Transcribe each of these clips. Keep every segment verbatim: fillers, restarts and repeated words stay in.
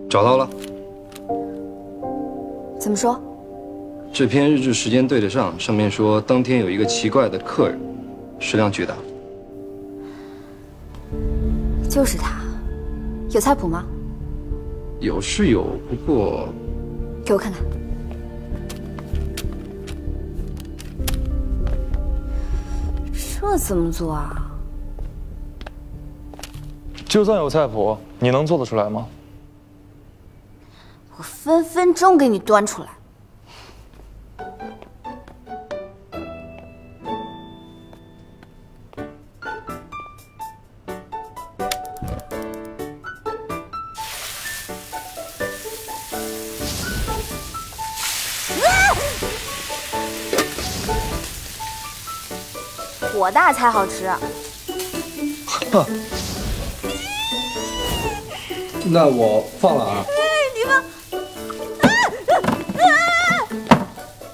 找到了。 怎么说？ 这篇日志时间对得上，上面说当天有一个奇怪的客人，食量巨大。 就是他，有菜谱吗？ 有是有，不过…… 给我看看。这怎么做啊？ 就算有菜谱，你能做得出来吗？ 我分分钟给你端出来。火大才好吃。 哼，那我放了啊。 哎，你放！啊啊啊！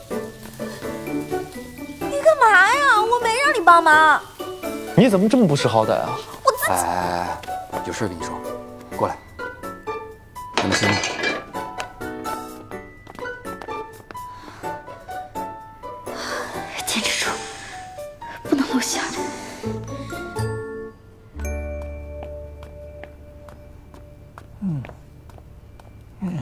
你干嘛呀？我没让你帮忙。 你怎么这么不识好歹啊？ 我自己…… 哎，有事跟你说，过来。咱们先。 坚持住，不能落下。嗯，嗯，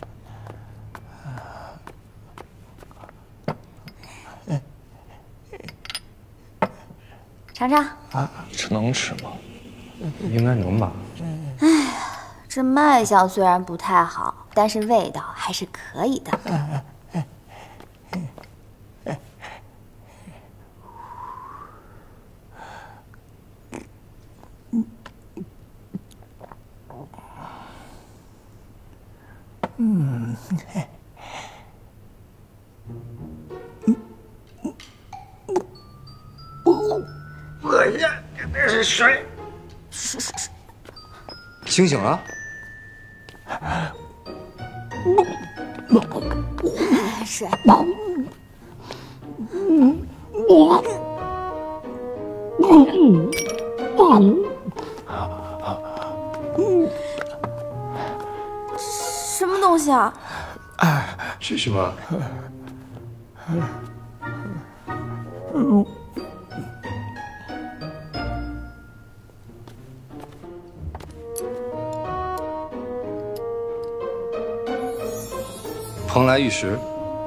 尝尝。 啊，这能吃吗？ 应该能吧。 哎呀，这卖相虽然不太好，但是味道还是可以的。 嗯， 恶心，这是水。 是是是， 清醒了？ 水。什么东西啊？ 是什么？蓬莱玉石。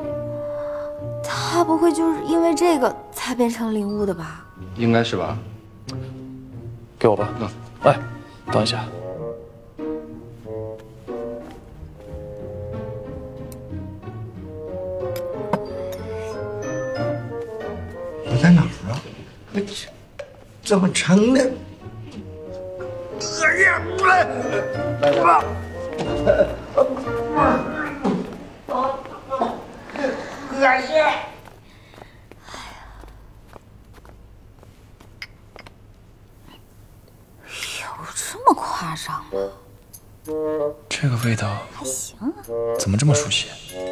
他不会就是因为这个才变成灵物的吧？ 应该是吧。 给我吧。嗯。哎，等一下。 在哪儿啊？这这么沉的，恶心！啊！恶心！ 有这么夸张吗？ 这个味道还行啊。 怎么这么熟悉？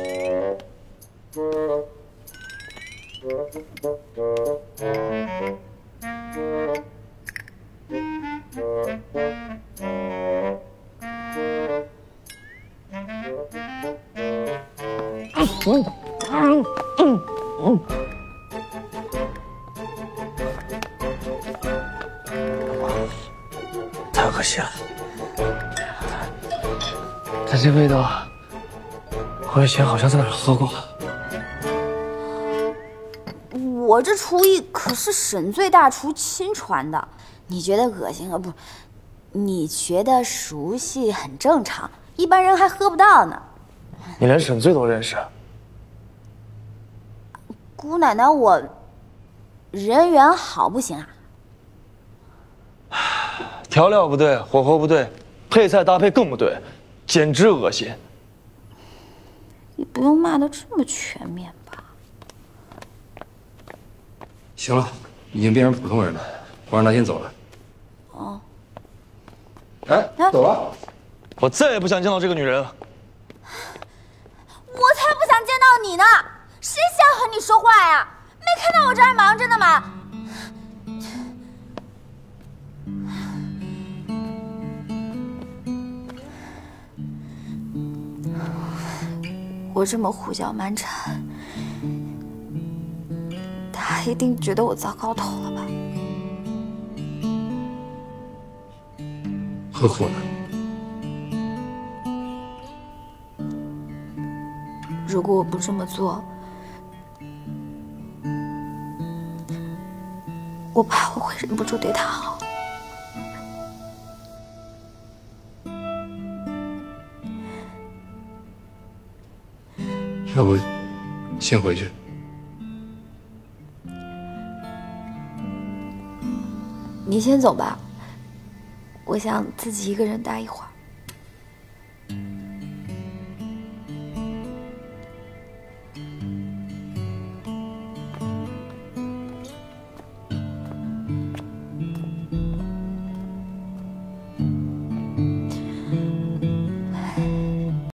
太恶心了！但这味道，我以前好像在哪儿喝过。 我这厨艺可是沈醉大厨亲传的，你觉得恶心啊？不，你觉得熟悉很正常，一般人还喝不到呢。 你连沈醉都认识？ 姑奶奶，我人缘好不行啊？ 调料不对，火候不对，配菜搭配更不对，简直恶心。 也不用骂得这么全面吧？ 行了，已经变成普通人了，我让他先走了。 哦。 哎，走了。 我再也不想见到这个女人了。 我才不想见到你呢！谁想和你说话呀？没看到我这儿忙着呢吗？ 我这么胡搅蛮缠，他一定觉得我糟糕透了吧？ 何苦呢？ 如果我不这么做，我怕我会忍不住对他好。 要不，先回去。 你先走吧，我想自己一个人待一会儿。